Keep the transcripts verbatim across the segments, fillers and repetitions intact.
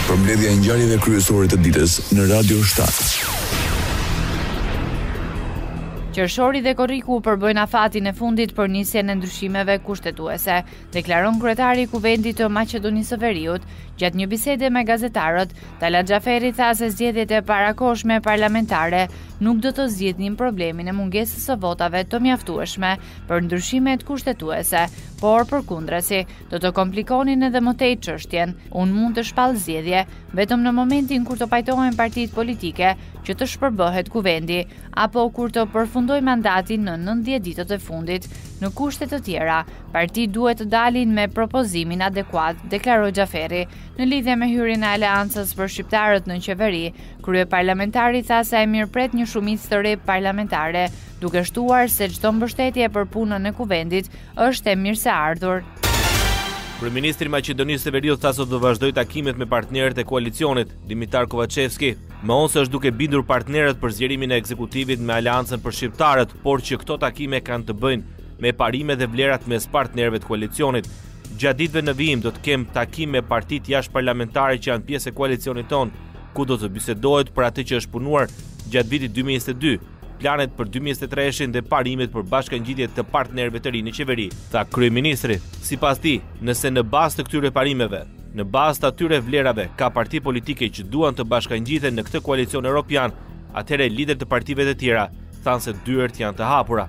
Përmbledhja e ngjarjeve kryesore të ditës në Radio shtatë. Qershori dhe Korriku përbëjnë afatin e fundit për nisjen e ndryshimeve kushtetuese, deklaron kryetari i Kuvendit të Maqedonisë së Veriut. Gjatë një bisede me gazetarët, Talat Xhaferi tha se zgjedhjet e parakohshme parlamentare nuk do të zgjidhnin problemin e mungesës së votave të mjaftueshme për ndryshimet kushtetuese, por përkundrazi do të komplikonin edhe më tej çështjen. Unë mund të shpall zgjedhje vetëm në momentin kur të pajtohen partitë politike që të shpërbëhet kuvendi, apo kur të përfundoj mandatin në nëntëdhjetë ditët e fundit. Në kushte të tjera, partitë duhet të dalin me propozimin adekuat, deklaroi Xhaferi. Në lidhje me hyrjen e Aleancës për shqiptarët në qeveri, kryeparlamentari tha se e mirëpret një shumicë të re parlamentare, duke shtuar se çdo mbështetje për punën e kuvendit është e mirëseardhur. Kryeministri i Maqedonisë së Veriut tha se do vazhdoj takimet me partnerët e koalicionit. Dimitar Kovacevski më on se është duke bindur partnerët për zgjerimin e ekzekutivit me Aleancën për shqiptarët, por që këto takime kanë të bëjnë me parimet dhe vlerat mes partnerëve të koalicionit. Gjatë ditëve në vijim do të kem takim me partitë jashtëparlamentare që janë pjesë e koalicionit ton, ku do të bisedohet për atë që është punuar gjatë vitit dy mijë e njëzet e dy, planet për dy mijë e njëzet e tre dhe parimet për bashkangjitje të partnerëve të rinj në qeveri, tha kryeministri. Sipas tij, nëse në bazë të këtyre parimeve, në bazë të atyre vlerave, ka parti politike që duan të bashkangjiten në këtë koalicion evropian, atëherë liderët të partive të tjera thanë se dyert janë të hapura.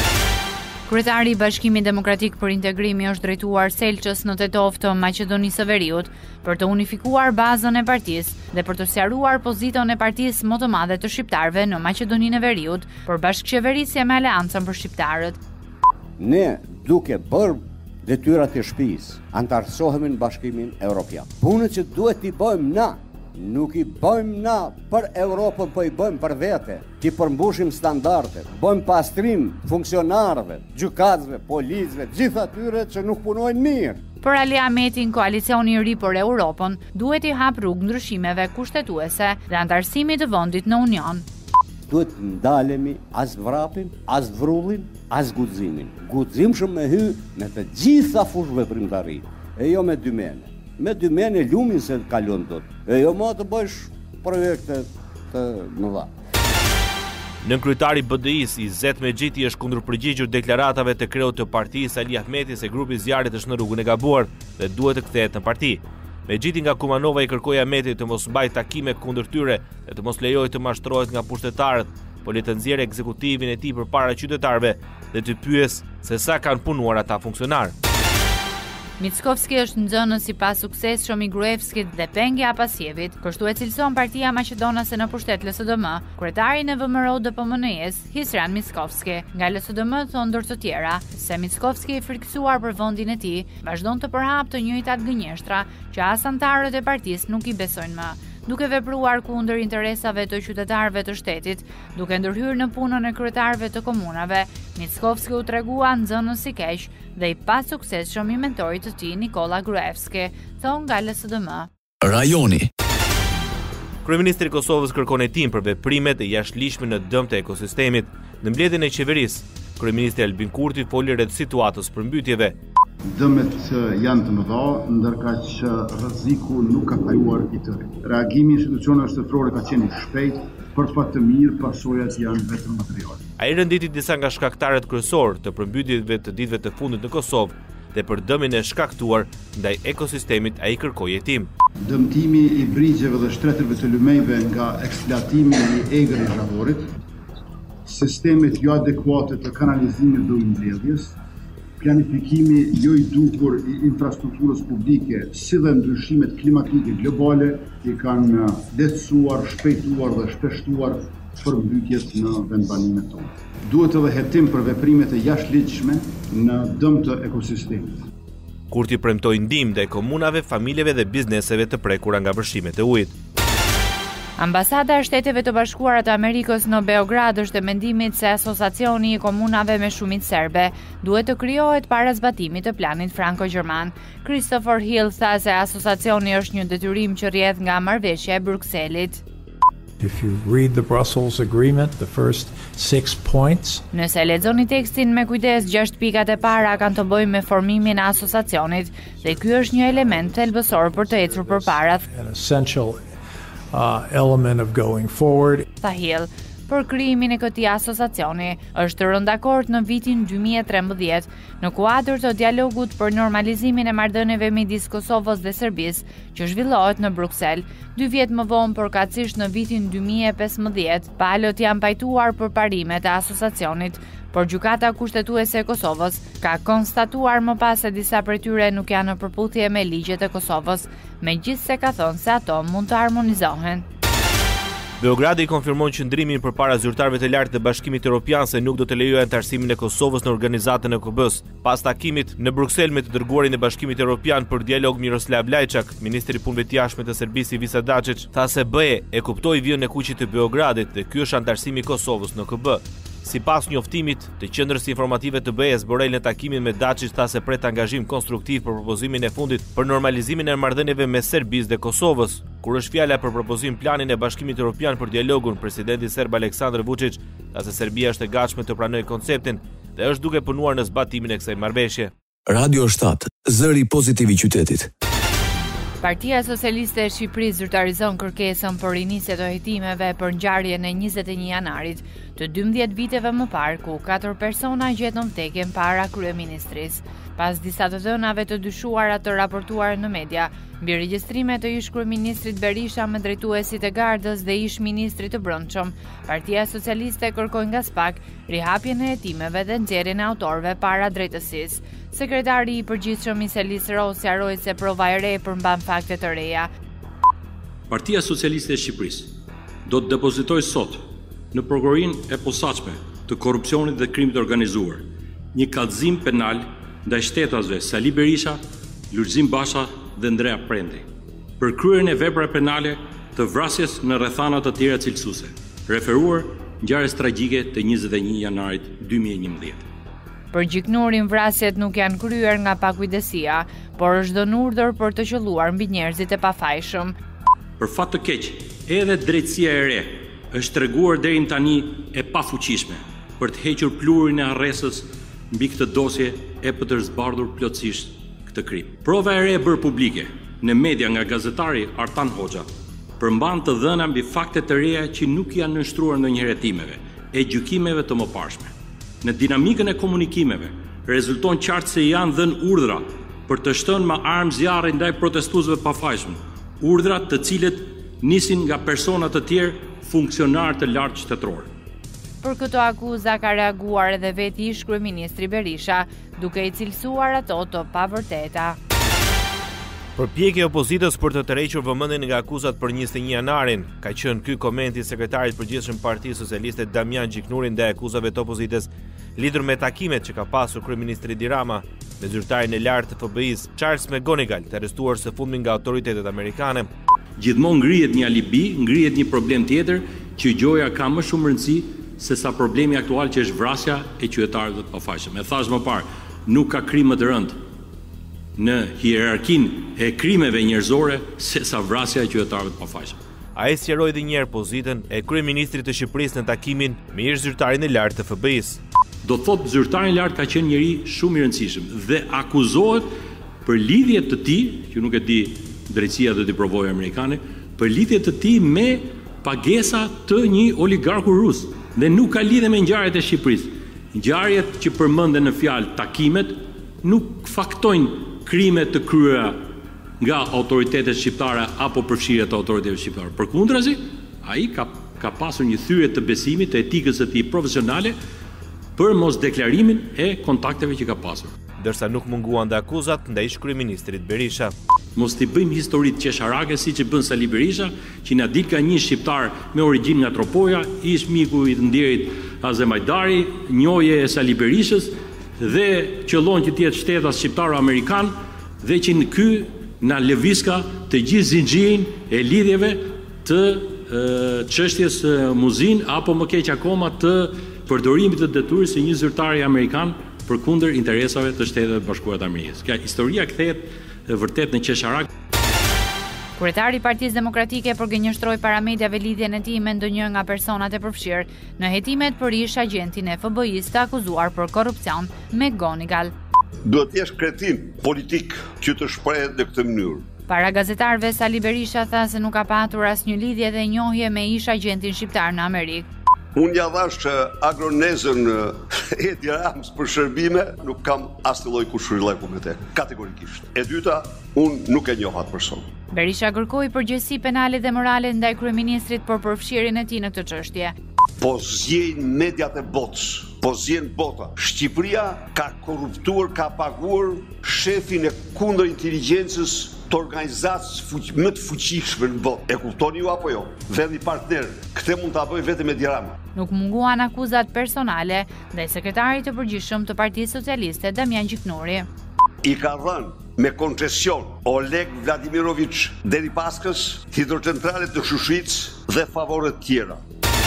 Kryetari i Bashkimit Demokratik për Integrimi është drejtuar Selçës në Tetov të Maqedonisë së Veriut për të unifikuar bazën e partisë dhe për të sqaruar pozitën e partisë më të madhe të shqiptarëve në Maqedoninë e Veriut për bashkëqeverisje me Aleancën për shqiptarët. Ne duke bërë detyrat e shtëpisë, antarësohemi në Bashkimin Evropian. Punën që duhet t'i bëjmë na, nuk i bëjmë na për Europën, po i bëjmë për vete, që përmbushim standardet, bëjmë pastrim funksionarëve, gjykatësve, policëve, gjithë atyre që nuk punojnë mirë. Për Ali Ahmetin, koalicioni i ri për Europën duhet i hap rrugë ndryshimeve kushtetuese dhe antarësimit të vendit në Union. Duhet ndalemi as vrapim, as vrullim, as guximin. Guximshëm me hy me të gjitha fushë veprimtari, e jo me dy mene. Me dy mene lumin se të kalon dot, e jo më të bësh projekte të mëdha. Nën kryetari B D I-s Izzet Mexhiti është kundërpërgjigjur deklaratave të kreut të partisë Ali Ahmeti se grupi i zjarrit është në rrugën e gabuar dhe duhet të kthehet në parti. Mexhiti nga Kumanova i kërkoi Ahmetit të mos mbajë takime kundër tyre dhe të mos lejojë të mashtrohet nga pushtetarët, por le të nxjerrë ekzekutivin e tij përpara qytetarëve dhe të pyes se sa kanë punuar ata funksionarë. Mickovski është nxënës sipas suksesshëm i Gruevskit dhe Pengi Apasievit, kështu e cilëson Partia Maqedonase në pushtet L S D M, kryetari në V M R O D P M N-s, Hisran Mickovski. Nga L S D M thonë ndër të tjera se Mickovski i frikësuar për vendin e tij, vazhdon të përhap të njëjtat gënjeshtra që as antarët e partisë nuk i besojnë më. Duke vepruar kundër interesave të qytetarëve të shtetit, duke ndërhyrë në punën e kryetarëve të komunave, Mickovski u tregua nxënës i keq dhe i pa suksesshëm i mentorit të tij Nikola Gruevski, thon nga L S D M. Rajoni. Kryeministri i Kosovës kërkon hetim për veprimet e jashtëligjshme në dëm të ekosistemit. Në mbledhjen e qeverisë, kryeministri Albin Kurti foli rreth situatës përmbytjeve. Dëmet janë të mëdha, ndërkaq që rreziku nuk ka kaluar i tërë. Reagimi i institucioneve shtetërore ka qenë i shpejtë, për fat të mirë, pasojat janë vetëm materiale. Ai renditi disa nga shkaktarët kryesor të përmbytjeve të ditëve të fundit në Kosovë dhe për dëmin e shkaktuar ndaj ekosistemit ai kërkoi hetim. Dëmtimi i brigjeve dhe shtretërve të lumejve nga eksploatimi i egër i zhavorit, sistemet jo adekuate të kanalizimit dhe ujëmbledhjes, planifikimi jo i duhur i infrastrukturës publike, si dhe ndryshimet klimatike globale i kanë lehtësuar, shpejtuar dhe shpeshtuar përmbytjet në vendbanimet tonë. Duhet edhe hetim për veprimet e jashtëligjshme në dëm të ekosistemit. Kurti premtoi ndihmë ndaj komunave, familjeve dhe bizneseve të prekura nga vërshimet e ujit. Ambasada e Shteteve të Bashkuara të Amerikës në Beograd është e mendimit se asociacioni i komunave me shumicë serbe duhet të krijohet para zbatimit të planit franko-gjerman. Christopher Hill tha se asociacioni është një detyrim që rrjedh nga marrëveshja e Brukselit. If you read the Brussels agreement, the first six points. Nëse lexoni tekstin me kujdes, gjashtë pikat e para kanë të bëjnë me formimin e asociacionit dhe ky është një element thelbësor për të ecur përpara. An essential uh, element of going forward. Tha Hill, për krijimin e këtij asociacioni është rënë dakord në vitin dy mijë e trembëdhjetë në kuadër të dialogut për normalizimin e marrëdhënieve midis Kosovës dhe Serbisë, që zhvillohet në Bruksel. Dy vjet më vonë, përkatësisht në vitin dy mijë e pesëmbëdhjetë, palët janë pajtuar për parimet e asociacionit, por gjykata kushtetuese e Kosovës ka konstatuar më pas se disa prej tyre nuk janë në përputhje me ligjet e Kosovës, megjithse ka thënë se ato mund të harmonizohen. Beogradi i konfirmon qëndrimin përpara zyrtarëve të lartë të Bashkimit Evropian se nuk do të lejojë antarësimin e Kosovës në organizatën e K B-s. Pas takimit në Bruksel me të dërguarin e Bashkimit Evropian për dialog Miroslav Lajçak, ministri i punëve të jashtme të Serbisë Ivica Dačić, tha se B E e kuptoi vijën e kuqit të Beogradit dhe ky është antarësimi i Kosovës në K B. Sipas njoftimit të qendrës informative të B E-s, Borrell në takimin me Dačić tha se pret angazhim konstruktiv për propozimin e fundit për normalizimin e marrëdhënieve mes Serbisë dhe Kosovës. Kur është fjala për propozim planin e Bashkimit Evropian për dialogun, presidenti serb Aleksandar Vučić tha se Serbia është e gatshme të pranojë konceptin dhe është duke punuar në zbatimin e kësaj marrëveshje. Radio shtat, zëri pozitiv i qytetit. Partia Socialiste e Shqipërisë zyrtarizon kërkesën për rinisje të hetimeve për ngjarjen e njëzet e një janarit të dymbëdhjetë viteve më parë, ku katër persona gjetën vdekjen para kryeministrisë. Pas disa të dhënave të dyshuara të raportuara në media, mbi regjistrimet të ish kryeministrit Berisha me drejtuesit e gardës dhe ish ministrit të brendshëm, Partia Socialiste kërkoi nga SPAK rihapjen e hetimeve dhe nxjerrjen e autorëve para drejtësisë. Sekretari i përgjithshëm i Selis Rossi sqaroi se prova e re përmban fakte të reja. Partia Socialiste e Shqipërisë do të depozitojë sot në prokurorinë e posaçme të korrupsionit dhe krimit të organizuar një kallëzim penal ndaj shtetasve Sali Berisha, Lulzim Basha dhe Ndrea Prendi për kryerjen e veprave penale të vrasjes në rrethana të tjera cilësuese, referuar ngjarjes tragjike të njëzet e një janarit dy mijë e njëmbëdhjetë. Për gjiknurin, vrasjet nuk janë kryer nga pakujdesia, por është dhënë urdhër për të qelluar mbi njerëzit e pafajshëm. Për fat të keq, edhe drejtësia e re është treguar deri tani e pafuqishme për të hequr pluhurin e arrestës mbi këtë dosje e për të zbardhur plotësisht këtë krim. Prova e re e bërë publike në media nga gazetari Artan Hoxha përmban të dhëna mbi fakte të reja që nuk janë nënshtruar ndonjëherë hetimeve e gjykimeve të mëparshme. Në dinamikën e komunikimeve, rezulton qartë se janë dhënë urdhra për të shtënë me armë zjarri ndaj protestuesve pafajshëm, urdhra të cilët nisin nga persona të tjerë funksionar të lartë shtetëror. Për këto akuza ka reaguar edhe veti ish kryeministri Berisha, duke i cilësuar ato të pavërteta. Përpjekja e opozitës për të tërhequr vëmendjen nga akuzat për njëzet e një janarin, ka qenë ky komenti i sekretarit përgjithshëm Partisë Socialiste Damian Gjiknuri ndaj akuzave të opozitës lidhur me takimet që ka pasur kryeministri Edi Rama me zyrtarin e lartë të F B I-s Charles McGonigal, të arrestuar së fundmi nga autoritetet amerikane. Gjithmonë ngrihet një alibi, ngrihet një problem tjetër që gjoja ka më shumë rëndësi se sa problemi aktual që është vrasja e qytetarëve të pafajshëm. E thash më parë, nuk ka krim më të rëndë në hierarkinë e krimeve njerëzore se sa vrasja e qytetarëve të pafajshëm. Ai sqaroi edhe një herë pozitën e kryeministrit të Shqipërisë në takimin me ish zyrtarin e lartë të F B I-s. Do të thotë zyrtari i lartë ka qenë njëri shumë i rëndësishëm dhe akuzohet për lidhjet të tij, që nuk e di drejtësia do t'i provojë amerikane, për lidhjet të tij me pagesa të një oligarku rus dhe nuk ka lidhje me ngjarjet e Shqipërisë. Ngjarjet që përmenden në fjalë takimet nuk faktojnë krime të kryera nga autoritetet shqiptare apo përfshirje të autoritetet shqiptare. Përkundrazi, ai ka ka pasur një thyrje të besimit të etikës së tij profesionale për mos deklarimin e kontakteve që ka pasur. Dërsa nuk munguan dhe akuzat ndaj ish kryeministrit Berisha. Mos t'i bëjmë historitë qesharake siç e bën Sali Berisha, që na dil ka një shqiptar me origjinë nga Tropoja, ish miku i të nderit Azem Ajdari, njohje e Sali Berishës dhe qëllon që të jetë shtetas shqiptaro-amerikan dhe që në ky na lëvizka të gjithë zinxhirin e lidhjeve të çështjes Muzin apo më keq akoma të përdorimit të detyres së një zyrtari amerikan përkundër interesave të Shteteve të Bashkuara të Amerikës. Kjo historia kthehet vërtet në qesharak. Kryetari i Partisë Demokratike përgënjeshtroi para mediave lidhjen e tij me ndonjë nga personat e përfshirë në hetimet për ish agentin e F B I-s të akuzuar për korrupsion me Gonigal. Duhet të jesh kretin politik që të shprehet në këtë mënyrë. Para gazetarëve, Sali Berisha tha se nuk ka patur asnjë lidhje dhe njohje me ish agentin shqiptar në Amerikë. Unë ja dhash agronezën Edi Ramës për shërbime, nuk kam asnjë lloj kushërillaku me te, kategorikisht. E dyta, unë nuk e njoh atë person. Berisha kërkoi përgjegjësi penale dhe morale ndaj kryeministrit për përfshirjen e tij në këtë çështje. Po zjejnë mediat e botës, po zjejnë bota. Shqipëria ka korruptuar, ka paguar shefin e kundër inteligjencës të organizatës fuq, më të fuqishme në botë. E kuptoni ju apo jo? Vendi partner, këtë mund ta bëj vetëm Edi Rama. Nuk munguan akuzat personale ndaj sekretarit të përgjithshëm të Partisë Socialiste Damian Gjiknuri. I ka dhënë me koncesion Oleg Vladimirović Deripaskës, hidrocentralet të Shushicë dhe favoret tjera.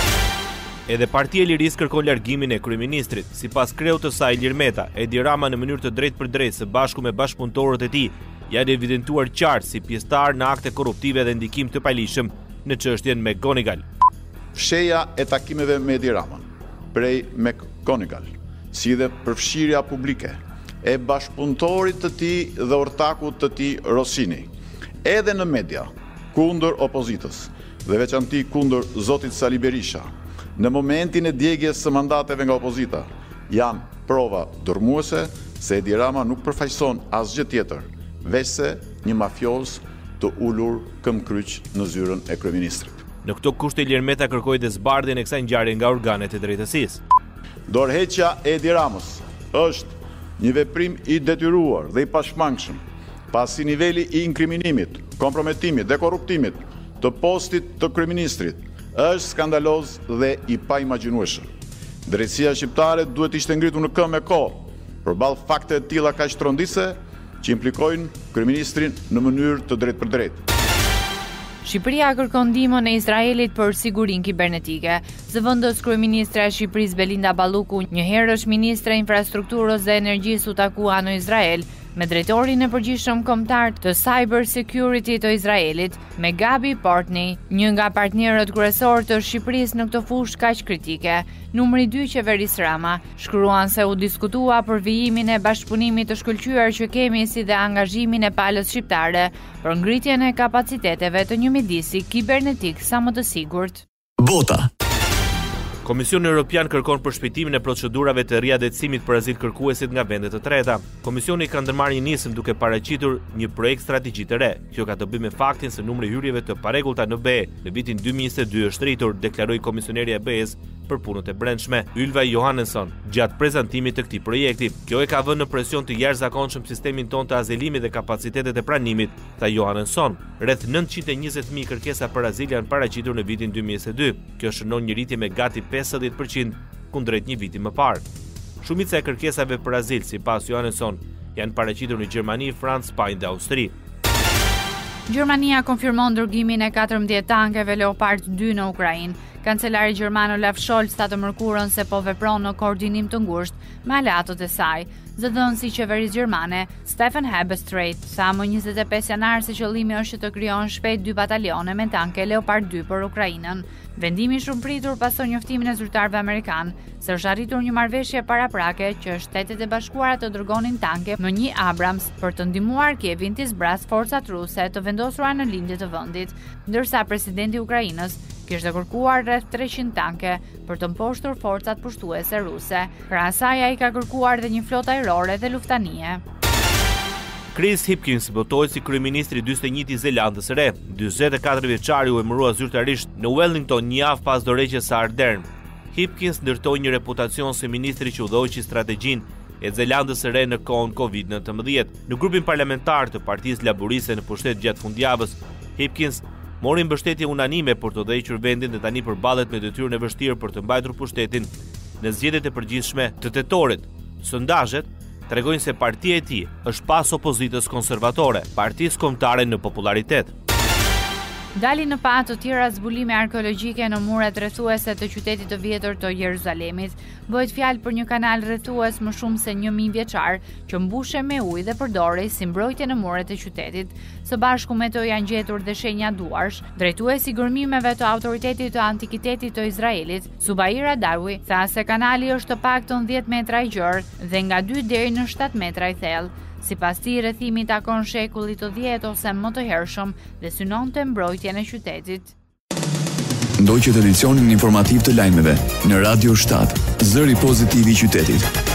Edhe Partia e Lirisë kërkon largimin e kryeministrit. Sipas kreut të saj Ilir Meta, Edi Rama në mënyrë të drejtë për drejtë së bashku me bashkëpunëtorët e tij janë evidentuar qartë si pjesëtar në akte korruptive dhe ndikim të pajlishëm në çështjen me Gonigal. Fsheja e takimeve me Edi Ramën prej me Gonigal, si dhe përfshirja publike e bashkëpunëtorit të tij dhe ortakut të tij Rosini, edhe në media, kundër opozitës dhe veçanti kundër zotit Sali Berisha, në momentin e djegjes së mandateve nga opozita, janë prova dërmuese se Edi Rama nuk përfaqëson asgjë tjetër, veçse një mafioz të ulur këmbkryq në zyrën e kryeministrit. Në këto kushte Ilir Meta kërkoi dhe zbardhjen e kësaj ngjarje nga organet e drejtësisë. Dorëheqja e Edi Ramës është një veprim i detyruar dhe i pashmangshëm, pasi niveli i inkriminimit, komprometimit dhe korruptimit të postit të kryeministrit është skandaloz dhe i paimagjinueshëm. Drejtësia shqiptare duhet ishte ngritur në këmbë me kohë përballë fakte të tilla kaq tronditëse që implikojnë kryeministrin në mënyrë të drejtë për drejtë. Shqipëria kërkon ndihmën e Izraelit për sigurinë kibernetike. Zëvendës kryeministra e Shqipërisë Belinda Balluku, një herësh ministre e infrastrukturës dhe energjisë, u takua në Izrael me drejtorin e përgjithshëm kombëtar të Cyber Security të Izraelit, me Gabi Portney, një nga partnerët kryesorë të Shqipërisë në këtë fushë kaq kritike. Numri dy qeverisë Rama shkruan se u diskutua për vijimin e bashkëpunimit të shkëlqyer që kemi si dhe angazhimin e palës shqiptare për ngritjen e kapaciteteve të një midisi kibernetik sa më të sigurt. Bota. Komisioni Evropian kërkon përshpejtimin e procedurave të riadetësimit për azil kërkuesit nga vendet të treta. Komisioni ka ndërmarrë një nisëm duke paraqitur një projekt strategji të re. Kjo ka të bëjë me faktin se numri i hyrjeve të parregullta në B E në vitin dy mijë e njëzet e dy është rritur, deklaroi komisionerja e B E-s për punët e brendshme, Ylva Johannesson, gjatë prezantimit të këtij projekti. Kjo e ka vënë në presion të jashtëzakonshëm sistemin tonë të azilimit dhe kapacitetet e pranimit, tha Johannesson. Rreth nëntëqind e njëzet mijë kërkesa për azil janë paraqitur në vitin dy mijë e njëzet e dy. Kjo shënon një rritje me gati pesëdhjetë përqind kundrejt një viti më parë. Shumica e kërkesave për azil, sipas Johannesson, janë paraqitur në Gjermani, Francë, Spanjë dhe Austri. Gjermania konfirmon dërgimin e katërmbëdhjetë tankeve Leopard dy në Ukrainë. Kancelari gjerman Olaf Scholz tha të mërkurën se po vepron në koordinim të ngushtë me aleatët e saj. Zëdhënësi i qeverisë gjermane, Stefan Hebestreit, tha më njëzet e pesë janar se qëllimi është të krijon shpejt dy batalione me tanke Leopard dy për Ukrainën. Vendimi shumë pritur pason njoftimin e zyrtarëve amerikan se është arritur një marrëveshje paraprake që Shtetet e Bashkuara të dërgonin tanke më një Abrams për të ndihmuar Kievin të zbras forcat ruse të vendosura në lindje të vendit, ndërsa presidenti i Ukrainës kishte kërkuar rreth treqind tanke për të mposhtur forcat pushtuese ruse. Krahas asaj ai ka kërkuar edhe një flotë ajrore dhe luftanie. Chris Hipkins votoi si kryeministri i dyzet e njëjtë i Zelandës së Re. dyzet e katër vjeçari u emërua zyrtarisht në Wellington një javë pas dorëheqjes së Ardern. Hipkins ndërtoi një reputacion si ministri që udhëhoqi strategjinë e Zelandës së Re në kohën Covid nëntëmbëdhjetë. Në grupin parlamentar të Partisë Laboriste në pushtet gjatë fundjavës, Hipkins mori mbështetje unanime për të udhëhequr vendin dhe tani përballet me detyrën e vështirë për të mbajtur pushtetin në zgjedhjet e përgjithshme të tetorit. Sondazhet tregojnë se partia e tij është pas opozitës konservatore, partisë kombëtare në popularitet. Dalin në pa të tjera zbulime arkeologjike në muret rrethuese të qytetit të vjetër të Jeruzalemit. Bëhet fjalë për një kanal rrethues më shumë se një mijë vjeçar që mbushe me ujë dhe përdorej si mbrojtje në muret e qytetit. Së bashku me to janë gjetur dhe shenja duarsh. Drejtuesi i gërmimeve të autoritetit të antikitetit të Izraelit, Subair Adawi, tha se kanali është të paktën dhjetë metra i gjerë dhe nga dy deri në shtatë metra i thellë. Sipas tij, rrethimi takon shekullit të dhjetë ose më të hershëm dhe synonte mbrojtjen e qytetit. Ndoqët edicionin informativ të lajmeve në Radio shtat, zëri pozitiv i qytetit.